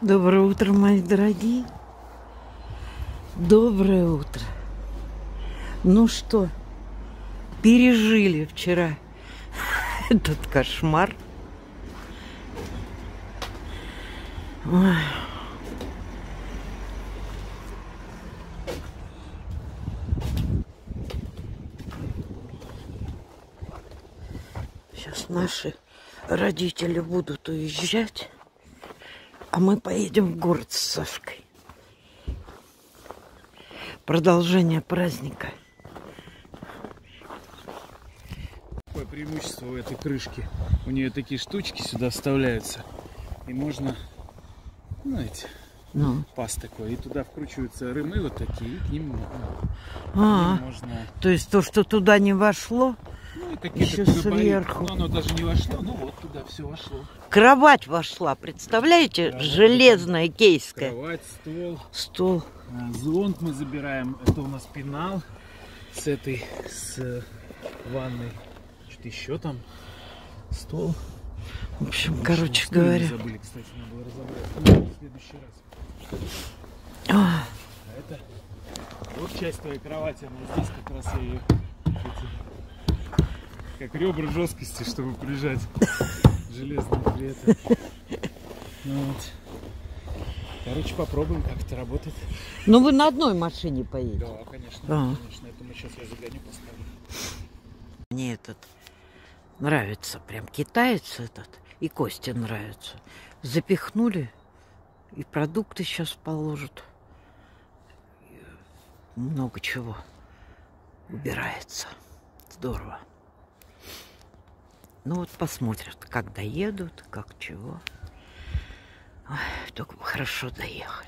Доброе утро, мои дорогие. Доброе утро. Ну что, пережили вчера этот кошмар. Ой. Сейчас наши родители будут уезжать, а мы поедем в город с Сашкой. Продолжение праздника. Какое преимущество у этой крышки? У нее такие штучки сюда вставляются. И можно, знаете, паз такой. И туда вкручиваются рымы вот такие, и к ним можно... То есть то, что туда не вошло, еще сверху. Но оно даже не вошло, ну вот туда все вошло. Кровать вошла, представляете? Кровать, железная, кейская. Кровать, стол. Зонт мы забираем. Это у нас пенал с ванной. Что-то еще там. Стол. В общем, короче говоря. Забыли, кстати, надо было разобрать в следующий раз. А это вот часть твоей кровати, она здесь как раз ее как ребра жесткости, чтобы прижать железные плиты. Вот. Короче, попробуем, как это работает. Ну, вы на одной машине поедете? Да, конечно. Конечно. Это мы сейчас я загоню, поставлю. Мне этот нравится, прям китаец этот, и Косте нравится. Запихнули, и продукты сейчас положат. Много чего убирается. Здорово. Ну вот посмотрят, как доедут, как чего. Ой, только бы хорошо доехали.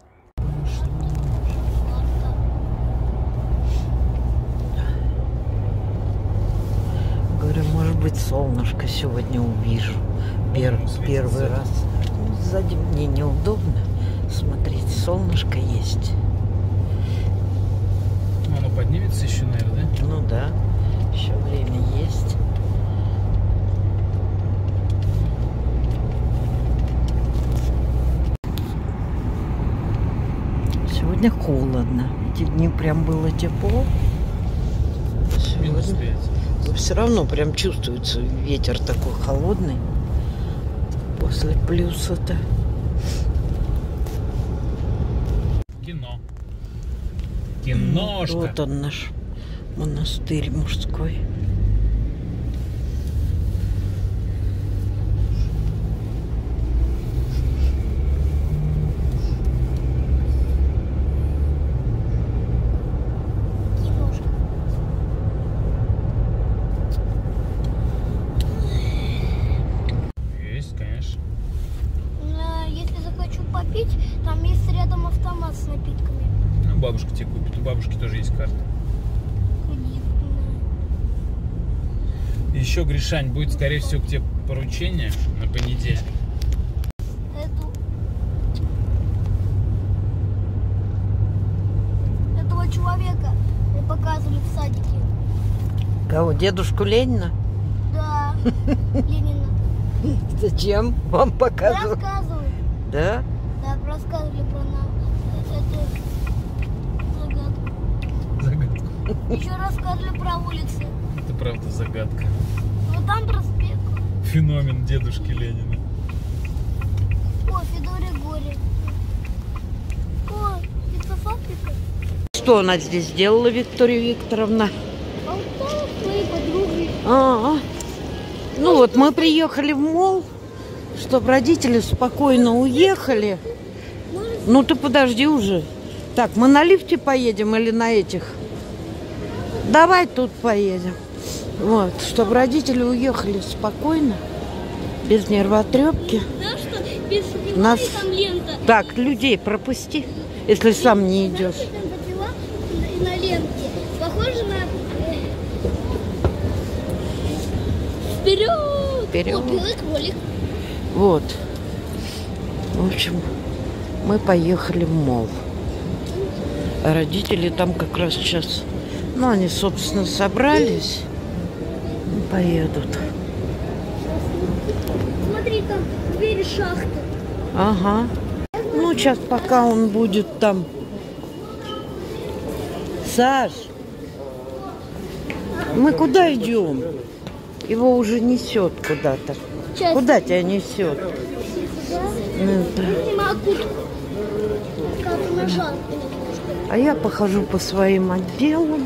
Говорю, может быть, солнышко сегодня увижу. Первый раз. Ну, сзади мне неудобно смотреть. Солнышко есть. Ну, оно поднимется еще, наверное, да? Ну да, еще время есть. Сегодня холодно. Эти дни прям было тепло. Сегодня... Но все равно прям чувствуется ветер такой холодный. После плюса-то. Кино. Киношка. Вот он наш монастырь мужской. Попить, там есть рядом автомат с напитками. Ну, бабушка тебе купит. У бабушки тоже есть карта. Еще, Гришань, будет, скорее всего, к тебе поручение на понедельник. Этого человека мне показывали в садике. Кого? Дедушку Ленина? Да, Ленина. Зачем вам показывают? Рассказывают. Да? Да, рассказывали про эту загадку. Еще рассказывали про улицы. Это правда загадка. Вот там проспект. Феномен дедушки Ленина. О, Федоре горе. О, пиццефабрика. Что она здесь сделала, Виктория Викторовна? А вот там своей подругой. Ну вот мы приехали в молл, чтобы родители спокойно уехали. Ну ты подожди уже. Так, мы на лифте поедем или на этих? Давай тут поедем. Вот, чтобы родители уехали спокойно, без нервотрепки. Да, что без Нас... там лента. Так, людей пропусти, если сам не идешь. На ленте. Похоже на... Вперед! Вперед. О, белый кролик. Вот. В общем, мы поехали в молл. А родители там как раз сейчас... Ну, они, собственно, собрались. Поедут. Смотри, там двери шахты. Ага. Ну, сейчас пока он будет там. Саш, мы куда идем? Его уже несет куда-то. Куда тебя несет? А я похожу по своим отделам.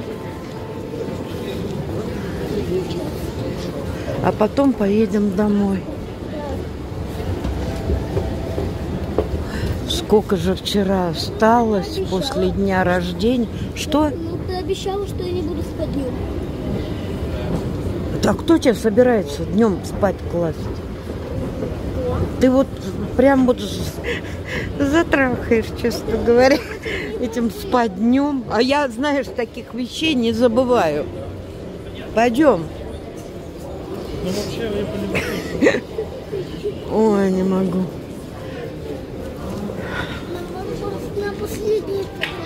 А потом поедем домой. Сколько же вчера осталось после дня рождения. Что? Ну, ты обещала, что я не буду спать днем. А кто тебя собирается днем спать класть? Ты вот прям вот затрахаешь, честно говоря, этим спать днем. А я, знаешь, таких вещей не забываю. Пойдем. Ой, не могу. На последний.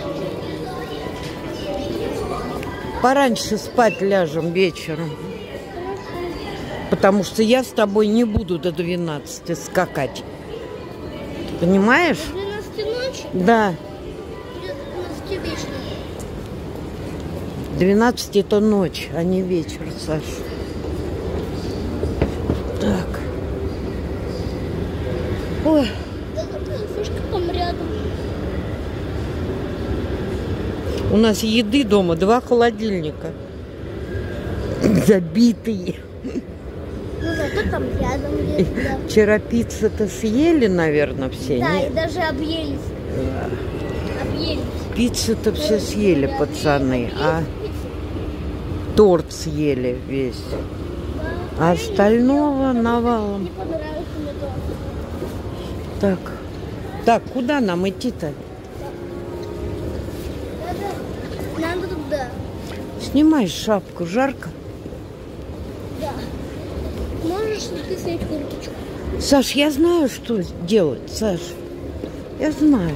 Пораньше спать ляжем вечером. Потому что я с тобой не буду до 12 скакать. Понимаешь? 12 ночи? Да. 12 вечера. 12 это ночь, а не вечер, Саш. Так. Ой. Да какая фишка там рядом. У нас еды дома 2 холодильника. Забитые. Ну, зато там рядом есть, да. Вчера пиццу-то съели, наверное, все. Да, Нет? и даже объелись. Объелись. Пиццу-то все съели, пацаны, а торт съели весь. А остального навалом. Не понравился мне торт. Так. Так, куда нам идти-то? Надо туда. Снимай шапку, жарко. Да. Можешь ли ты снять курточку? Саш, я знаю, что делать, Саш. Я знаю.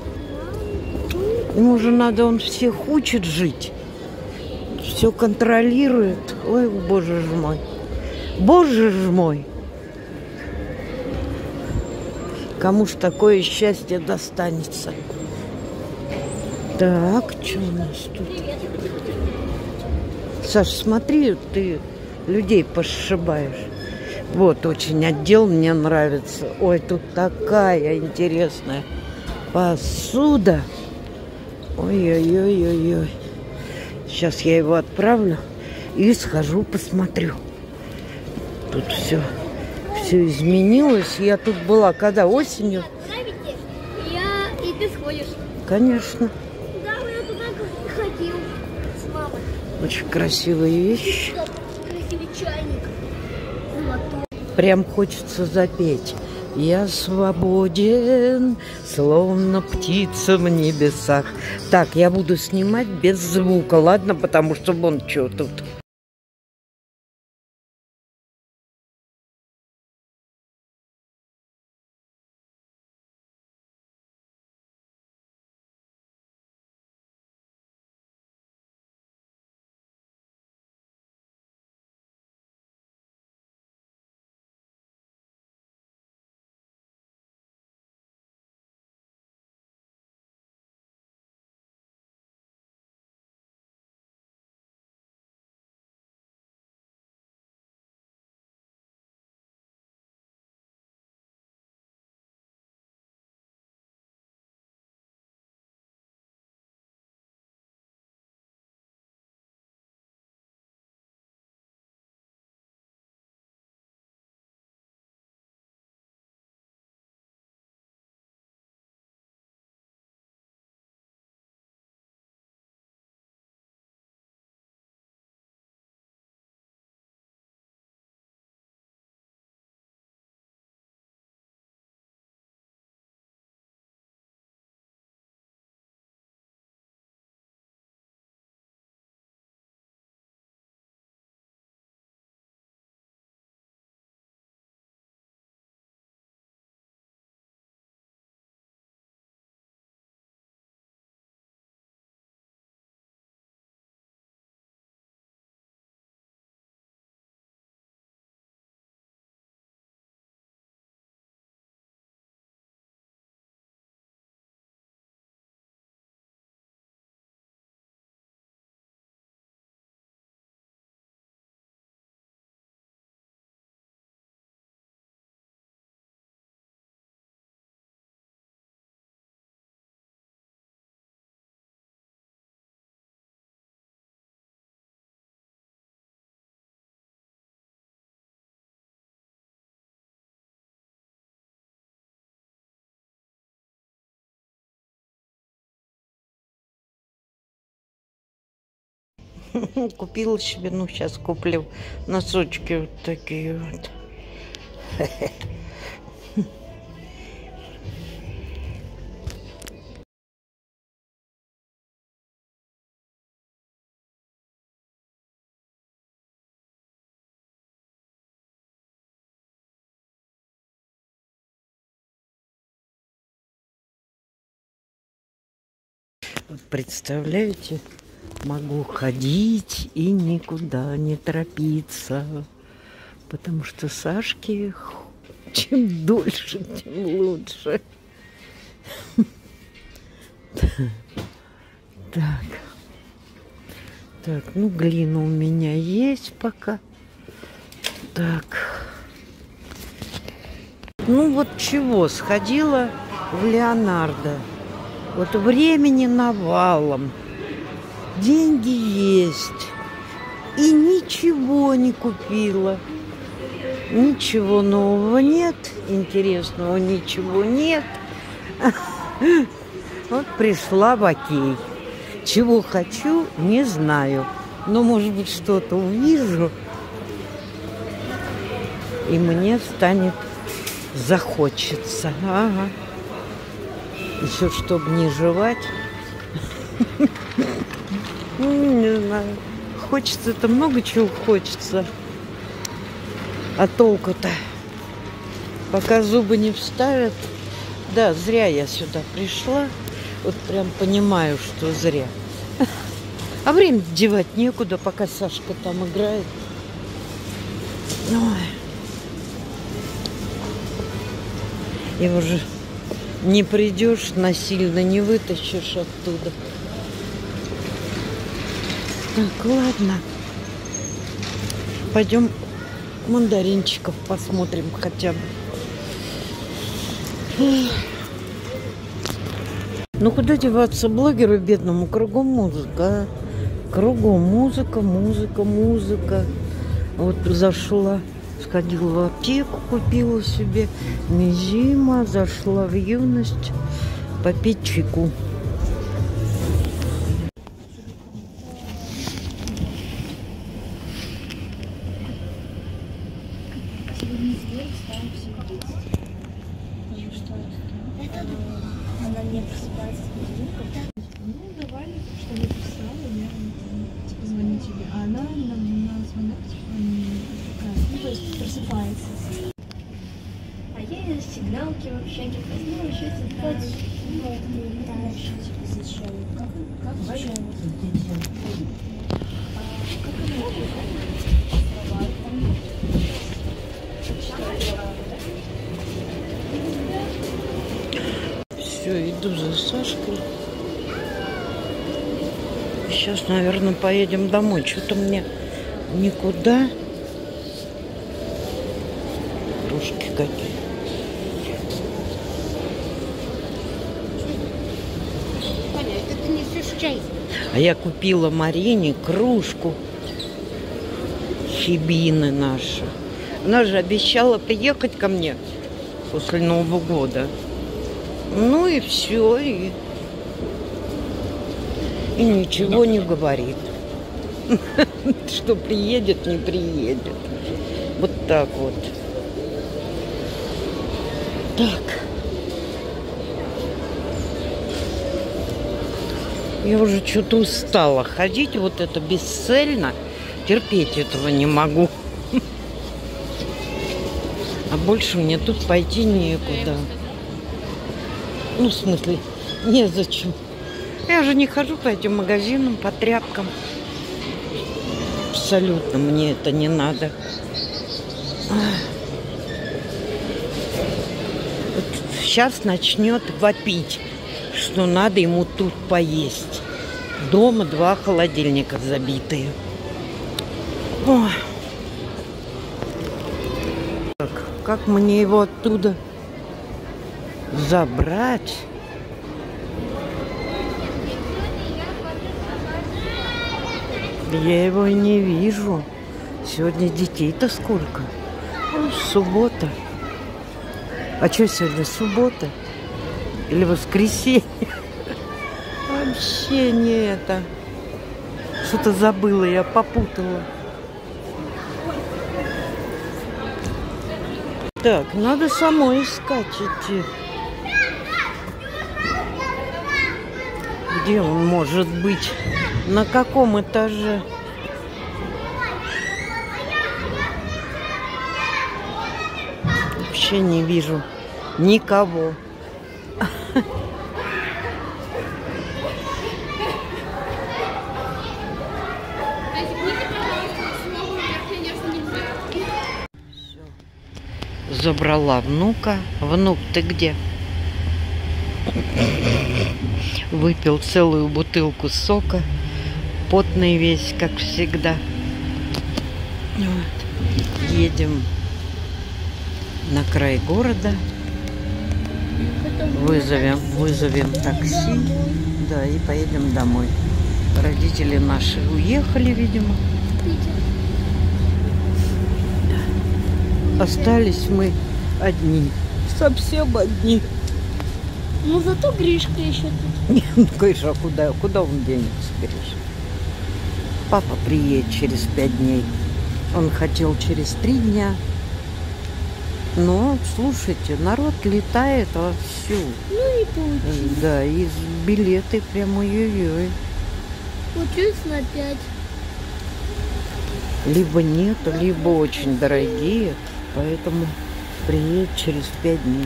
Ему же надо, он всех учит жить. Все контролирует. Ой, боже ж мой. Боже ж мой. Кому ж такое счастье достанется? Так, что у нас тут? Саш, смотри, ты людей пошибаешь. Вот, очень отдел мне нравится. Ой, тут такая интересная посуда. Ой-ой-ой-ой-ой. Сейчас я его отправлю и схожу, посмотрю. Тут все изменилось. Я тут была когда? Осенью? Отправите, и ты сходишь. Конечно. Да, я туда ходил с мамой. Очень красивые вещи. Красивый чайник. Золотой. Прям хочется запеть. Я свободен, словно птица в небесах. Так, я буду снимать без звука, ладно? Потому что вон что тут. Купила себе, ну, сейчас куплю носочки вот такие вот. Вот представляете, могу ходить и никуда не торопиться, потому что Сашке чем дольше, тем лучше. Так, ну глина у меня есть пока. Так. Ну вот чего, сходила в Леонардо. Вот времени навалом. Деньги есть. И ничего не купила. Ничего нового нет. Интересного ничего нет. Вот пришла в Окей. Чего хочу, не знаю. Но, может быть, что-то увижу. И мне станет захочется. Ага. Еще чтобы не жевать. Не знаю. Хочется-то много чего хочется. А толку-то? Пока зубы не вставят. Да, зря я сюда пришла. Вот прям понимаю, что зря. А время девать некуда, пока Сашка там играет. Ой. И уже не придешь, насильно не вытащишь оттуда. Так, ладно. Пойдем мандаринчиков посмотрим хотя бы. Ну куда деваться блогеру бедному? Кругом музыка. Кругом музыка, музыка, музыка. Вот зашла, сходила в аптеку, купила себе мизима, зашла в Юность попить чайку. Она не просыпается. Ну, давай, чтобы писала, я типа звоню тебе. А она на звонок типа ну, то есть просыпается. А я сигналки вообще не поздно, вообще сигналки. Вот, и дальше. Зачем? Как зачем? Все, иду за Сашкой. Сейчас, наверное, поедем домой. Что-то мне никуда. Кружки какие. Это ты несешь чай. А я купила Марине кружку Хибины наши. Она же обещала приехать ко мне после Нового года. Ну и все, и ничего не говорит. Что приедет, не приедет. Вот так вот. Так. Я уже что-то устала ходить вот это бесцельно. Терпеть этого не могу. А больше мне тут пойти некуда. Ну, в смысле, незачем. Я же не хожу по этим магазинам, по тряпкам. Абсолютно мне это не надо. Вот сейчас начнет вопить, что надо ему тут поесть. Дома 2 холодильника забитые. Ой. Так, как мне его оттуда забрать? Я его и не вижу. Сегодня детей-то сколько? Ну, суббота. А что сегодня, суббота? Или воскресенье? Вообще не это. что-то забыла, я попутала. Так, надо самой искать идти. Где он может быть? На каком этаже? Вообще не вижу никого. Забрала внука. Внук, ты где? Выпил целую бутылку сока. Потный весь, как всегда. Вот. Едем на край города. Вызовем такси. Да, и поедем домой. Родители наши уехали, видимо. Остались мы одни. Совсем одни. Ну зато Гришка еще тут. Нет, ну конечно, а куда он денется, Гриша? Папа приедет через 5 дней. Он хотел через 3 дня. Но, слушайте, народ летает вовсю. Ну не получилось. Да, и билеты прям ой-ой-ой. Получилось на 5. Либо нету, либо очень дорогие. Поэтому приедет через 5 дней.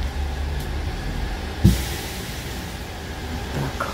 Так.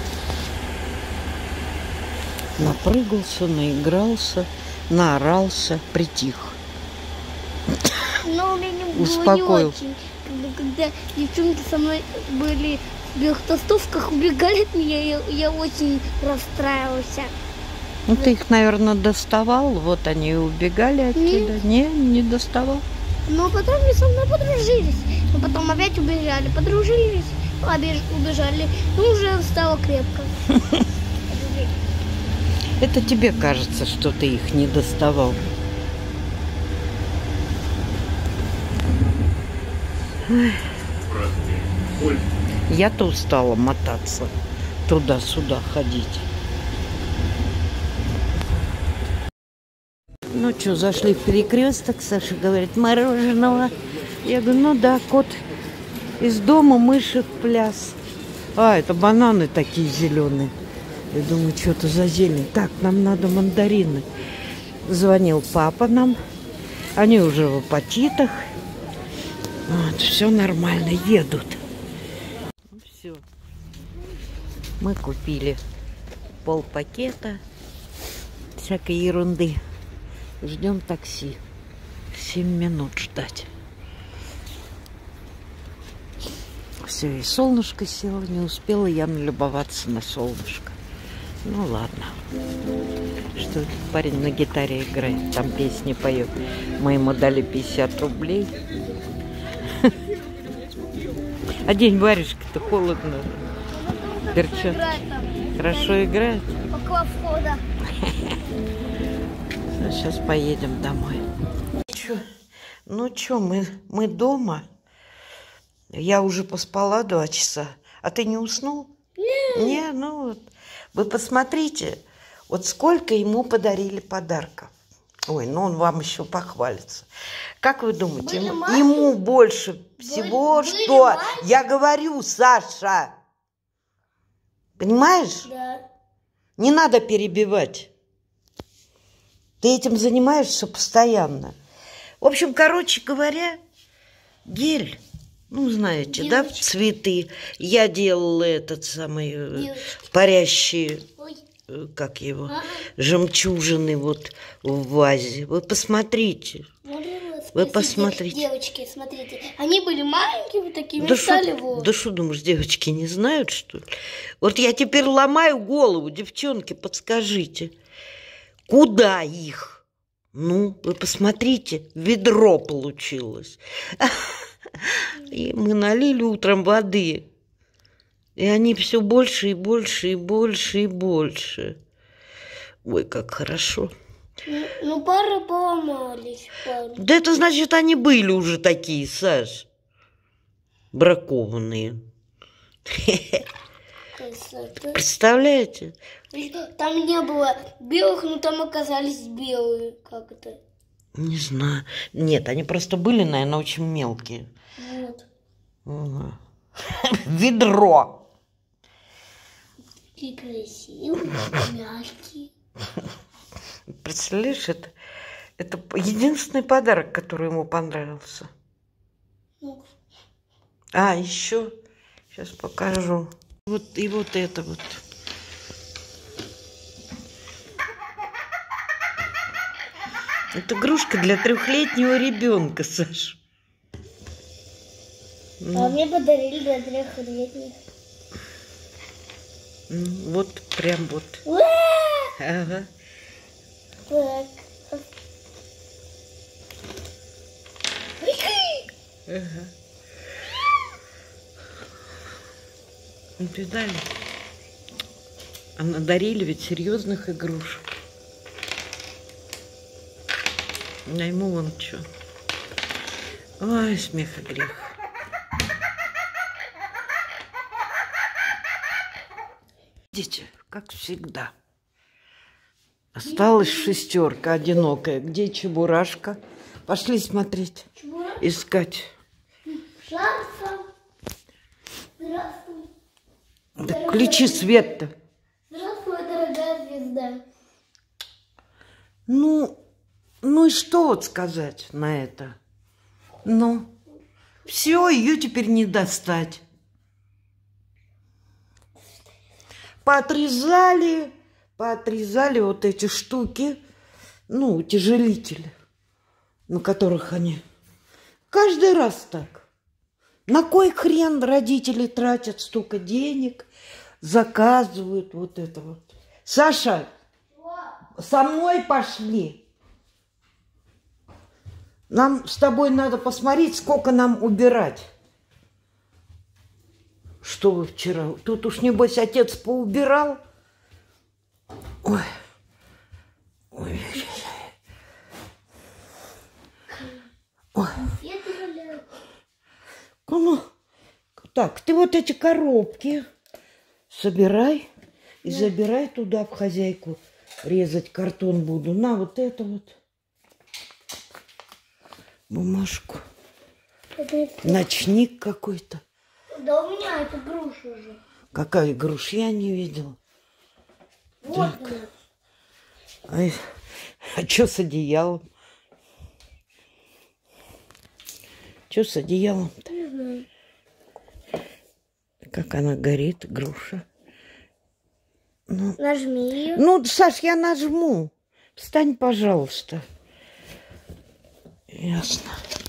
Напрыгался, наигрался, наорался, притих. Но у меня было Успокоил. не очень. Когда девчонки со мной были в белых толстовках, убегали от меня, я очень расстраивался. Ну, ты их, наверное, доставал. Вот они и убегали от тебя. Не доставал. Но потом они со мной подружились. Но потом опять убежали. Подружились, убежали. Ну, уже стало крепко. Это тебе кажется, что ты их не доставал. Я-то устала мотаться. Туда-сюда ходить. Ну что, зашли в перекресток. Саша говорит, мороженого. Я говорю, ну да, кот из дома, мыши в пляс. А, это бананы такие зеленые. Я думаю, что-то за зелень. Так, нам надо мандарины. Звонил папа нам. Они уже в апатитах. Вот, все нормально, едут. Ну, все. Мы купили полпакета всякой ерунды. Ждем такси. 7 минут ждать. Все, и солнышко село. Не успела я налюбоваться на солнышко. Ну ладно. Что этот парень на гитаре играет, там песни поет. Мы ему дали 50 рублей. А день варежки-то холодно. Перчатки. Хорошо играет? Около входа. Сейчас поедем домой. Ну что, мы дома. Я уже поспала 2 часа. А ты не уснул? Нет. Не, ну вот. Вы посмотрите, вот сколько ему подарили подарков. Ой, ну он вам еще похвалится. Как вы думаете, ему больше всего, что... маленькие? Я говорю, Саша. Понимаешь? Да. Не надо перебивать. Ты этим занимаешься постоянно. В общем, короче говоря, гель, ну, знаете, Девочка. да, цветы. Я делала этот самый Девочка. парящий, Ой. как его, Ага. жемчужины вот в вазе. Вы посмотрите. Вы посмотрите. Девочки, смотрите. Они были маленькими такими, Да стали шо, вот. да что, думаешь, девочки не знают, что ли? Вот я теперь ломаю голову, девчонки, подскажите. Куда их? Ну, вы посмотрите, ведро получилось. И мы налили утром воды. И они все больше и больше и больше и больше. Ой, как хорошо. Ну, пары поломались. Пары. Да это значит, они были уже такие, Саш. Бракованные. нравится. Представляете? Там не было белых, но там оказались белые. Как это? Не знаю. Нет, они просто были, наверное, очень мелкие. Вот. Ага. Ведро. Какие красивые, мягкие. Представляешь, это единственный подарок, который ему понравился. Ну. А, еще, сейчас покажу. Вот и вот это вот. Это игрушка для 3-летнего ребенка, Саш. А мне подарили для 3-летних. Вот прям вот. Ага. Так. Ага. Видали? А надарили ведь серьезных игрушек. А ему вон что. Ой, смех и грех. Видите, как всегда. Осталась 6 одинокая. Где Чебурашка? Пошли смотреть. Чебурашка? Искать. Шарфом. Здравствуй. Да включи свет-то. Здравствуй, дорогая звезда. Ну и что вот сказать на это? Ну, все, ее теперь не достать. Поотрезали вот эти штуки, ну, утяжелители, на которых они каждый раз так. На кой хрен родители тратят столько денег, заказывают вот это вот. Саша, со мной пошли. Нам с тобой надо посмотреть, сколько нам убирать. Что вы вчера? Тут уж, небось, отец поубирал. Ой. Ой. Ой. Ну, так, ты вот эти коробки собирай и забирай туда в хозяйку. Резать картон буду. На, вот это вот. Бумажку. Ночник какой-то. Да у меня это груша уже. Какая груша? Я не видела. Вот она. А что с одеялом? Что с одеялом-то? Не знаю. Как она горит, груша. Ну, Нажми ее. ну, Саш, я нажму. Встань, пожалуйста. Ясно.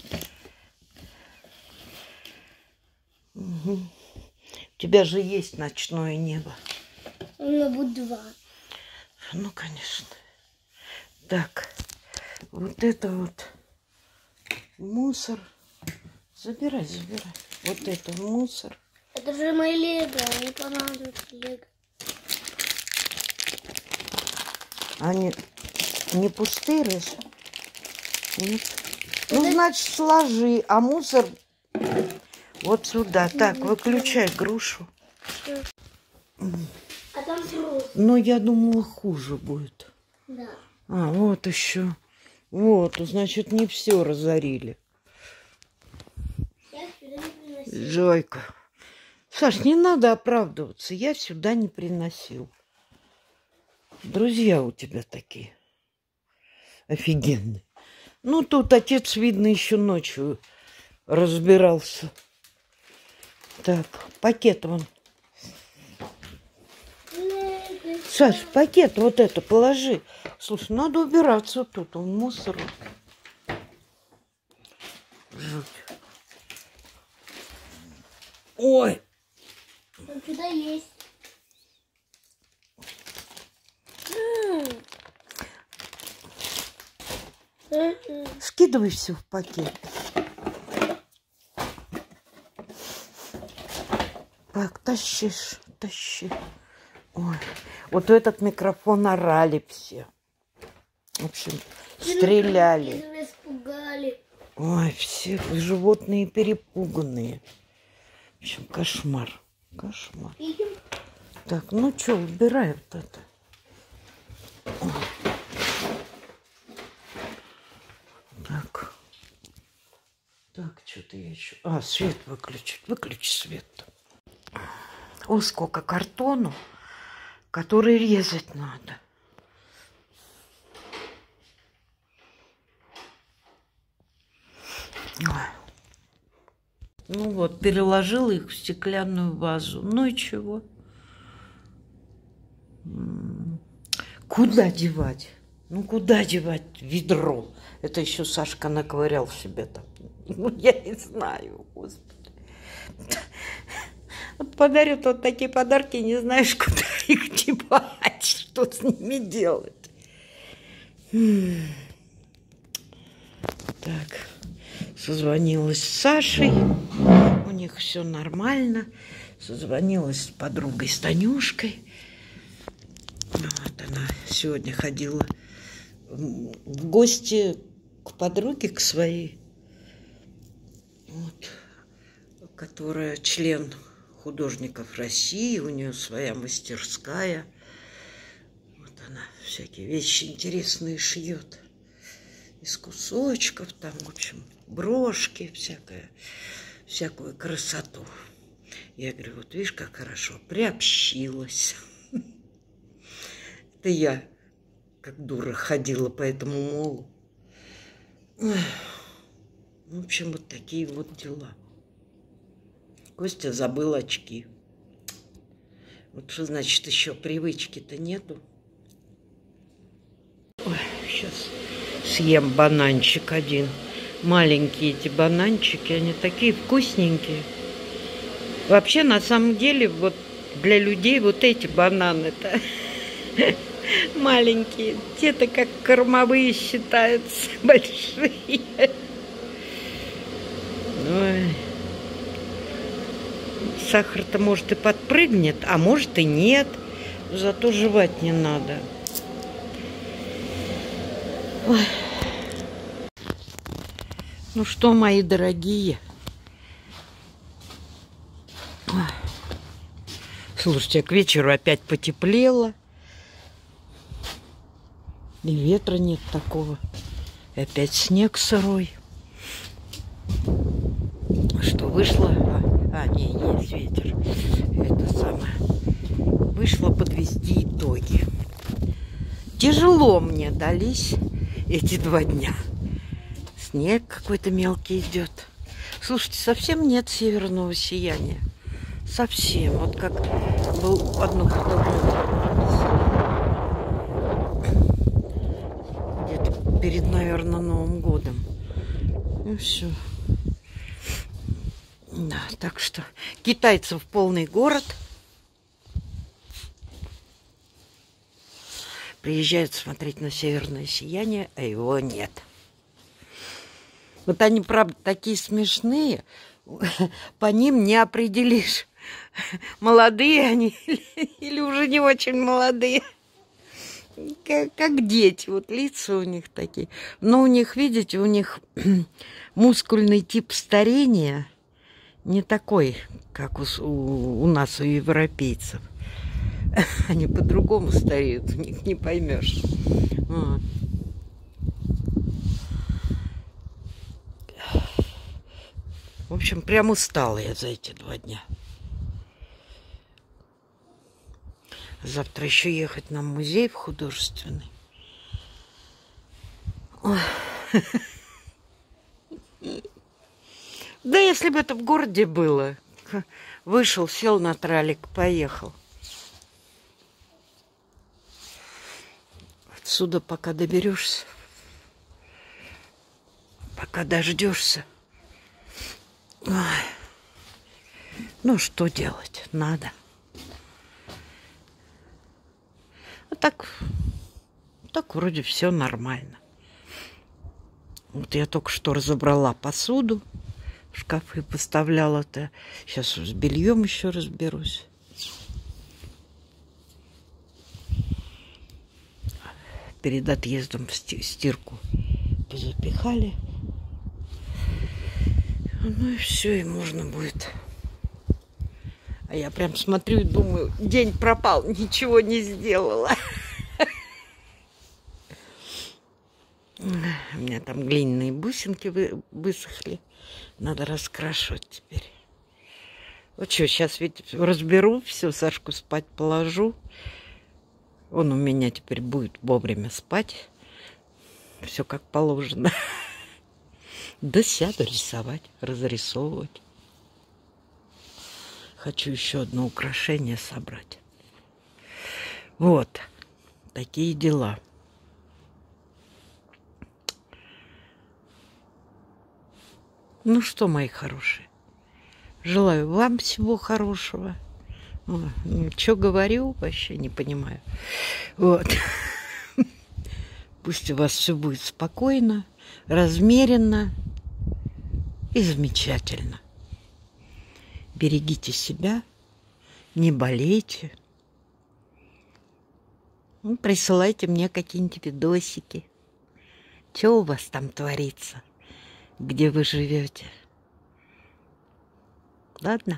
Угу. У тебя же есть ночное небо. У меня будет 2. Ну, конечно. Так, вот это вот мусор. Забирай. Вот это мусор. Это же мои лего, мне понадобится лего. Они не пустые, Рыж? Нет. Ну, значит, сложи, а мусор вот сюда. Так, выключай грушу. А там просто. Ну, я думала, хуже будет. Да. А, вот еще. Вот, значит, не все разорили. Я сюда не приносила. Жойка. Саш, не надо оправдываться. Я сюда не приносил. Друзья у тебя такие. Офигенные. Ну, тут отец, видно, еще ночью разбирался. Так, пакет вон. Саш, пакет вот это положи. Слушай, надо убираться тут. Он мусор. Жуть. Ой. Там сюда есть. Скидывай все в пакет. Так, тащи. Ой, вот в этот микрофон орали все. В общем, стреляли. Меня испугали. Ой, все животные перепуганные. В общем, кошмар. Видим? Так, ну что, убирай вот это. Так. Так, что-то я еще... А, свет выключить. Выключи свет. О, сколько картону, который резать надо. Ну вот, переложила их в стеклянную вазу. Ну и чего? Куда девать? Ну, куда девать ведро? Это еще Сашка наковырял в себе там. Ну, я не знаю, господи. Вот подарят вот такие подарки, не знаешь, куда их девать, что с ними делать. Так, созвонилась с Сашей, у них все нормально. Созвонилась с подругой, с Танюшкой. Вот она сегодня ходила в гости к подруге, к своей, вот, которая член художников России, у нее своя мастерская. Вот она всякие вещи интересные шьет. Из кусочков там, в общем, брошки, всякую красоту. Я говорю, вот видишь, как хорошо, приобщилась. Это я, как дура, ходила по этому молу. В общем, вот такие вот дела. Костя забыл очки. Вот что значит еще привычки-то нету. Ой, сейчас съем бананчик один. Маленькие эти бананчики, они такие вкусненькие. Вообще, на самом деле, вот для людей вот эти бананы-то маленькие. Те-то как кормовые считаются большие. Ой. Сахар-то, может, и подпрыгнет, а может и нет. Зато жевать не надо. Ой. Ну что, мои дорогие. Ой. Слушайте, к вечеру опять потеплело. И ветра нет такого. И опять снег сырой. Что вышло? Не, есть ветер. Это самое. Вышло подвести итоги. Тяжело мне дались эти 2 дня. Снег какой-то мелкий идет. Слушайте, совсем нет северного сияния. Совсем. Вот как был одно где-то перед, наверное, Новым годом. И все. Да, так что китайцев полный город. Приезжают смотреть на северное сияние, а его нет. Вот они, правда, такие смешные. По ним не определишь, молодые они или уже не очень молодые. Как дети, вот лица у них такие. Но у них, видите, у них мускульный тип старения не такой, как у нас, у европейцев. Они по-другому стареют, у них не поймешь. Вот. В общем, прям устала я за эти 2 дня. Завтра еще ехать на музей в художественный. Ой. Да если бы это в городе было. Вышел, сел на тралик, поехал. Отсюда пока доберешься. Пока дождешься. Ой. Ну, что делать? Надо. А так вроде все нормально. Вот я только что разобрала посуду. В шкафы поставляла-то. Сейчас с бельем еще разберусь. Перед отъездом в стирку позапихали. Ну и все, и можно будет А я прям смотрю и думаю, день пропал, ничего не сделала. У меня там глиняные бусинки высохли. Надо раскрашивать теперь. Вот что, сейчас ведь разберу все, Сашку спать положу. Он у меня теперь будет вовремя спать. Все как положено. Да сяду рисовать, разрисовывать. Хочу еще одно украшение собрать. Вот. Такие дела. Ну что, мои хорошие, желаю вам всего хорошего. Что говорю, вообще не понимаю. Вот. Пусть у вас все будет спокойно, размеренно и замечательно. Берегите себя, не болейте. Присылайте мне какие-нибудь видосики. Что у вас там творится? Где вы живете? Ладно?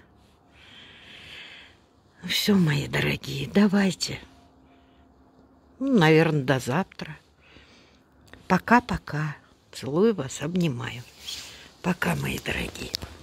Все, мои дорогие, давайте. Наверное, до завтра. Пока-пока. Целую вас, обнимаю. Пока, мои дорогие.